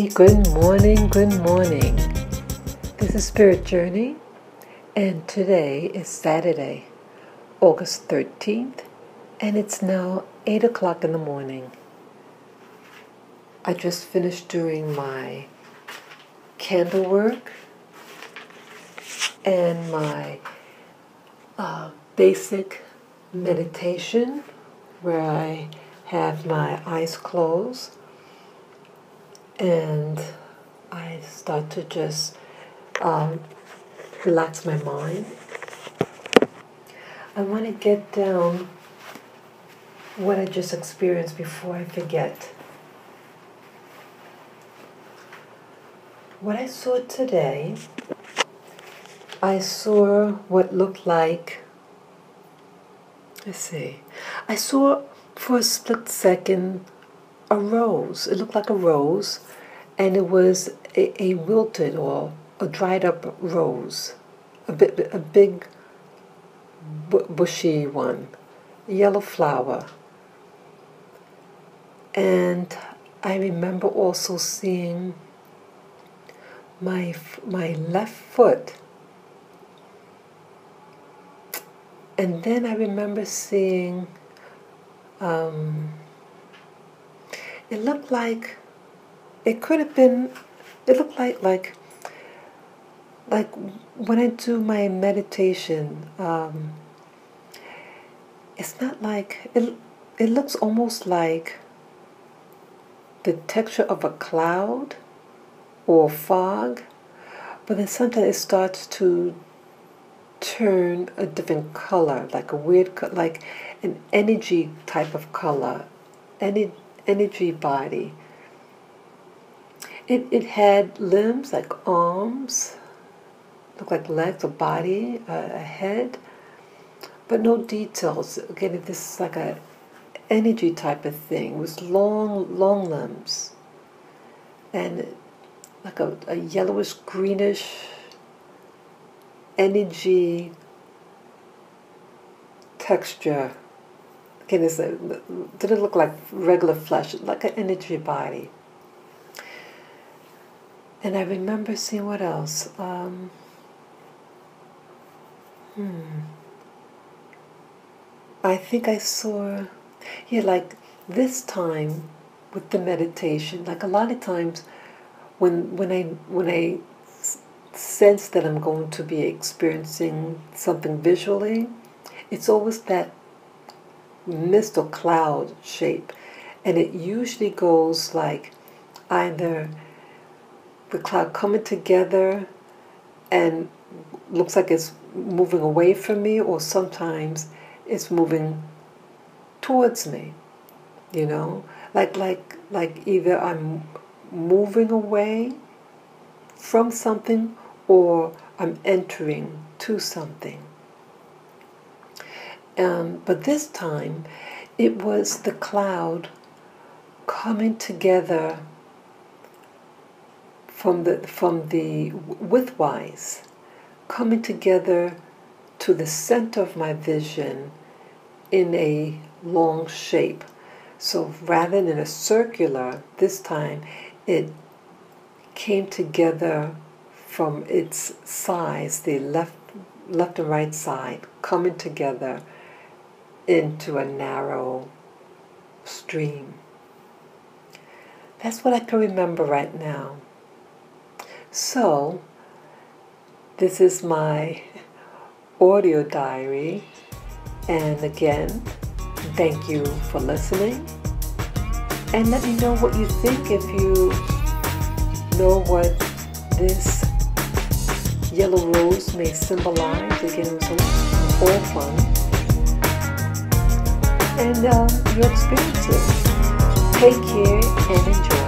good morning, good morning. This is Spirit Journey, and today is Saturday, August 13th, and it's now 8 o'clock in the morning. I just finished doing my candle work and my basic meditation where I have my eyes closed and I start to just relax my mind. I want to get down what I just experienced before I forget. What I saw today, I saw what looked like, I saw for a split second a rose. It looked like a rose, and it was a wilted or a dried up rose, a big bushy one, a yellow flower. And I remember also seeing my left foot, and then I remember seeing it looked like it could have been. It looked like when I do my meditation. It's not like it. It looks almost like the texture of a cloud or fog, but then sometimes it starts to turn a different color, like a weird, like an energy type of color, energy body. It had limbs like arms, looked like legs, a body, a head, but no details. Again, this is like a energy type of thing. It was long limbs, and like a yellowish greenish energy texture. Again, it didn't look like regular flesh, like an energy body. And I remember seeing what else. I think I saw, like this time with the meditation, like a lot of times when I sense that I'm going to be experiencing something visually, it's always that mist or cloud shape, and it usually goes like either the cloud coming together and looks like it's moving away from me, or sometimes it's moving towards me, like either I'm moving away from something or I'm entering to something. But this time it was the cloud coming together from the widthwise, coming together to the center of my vision in a long shape. So rather than a circular, this time it came together from its sides, the left and right side, coming together into a narrow stream. That's what I can remember right now. So, this is my audio diary, and again, thank you for listening, and let me know what you think if you know what this yellow rose may symbolize. Again, it was all fun, and your experiences. Take care and enjoy.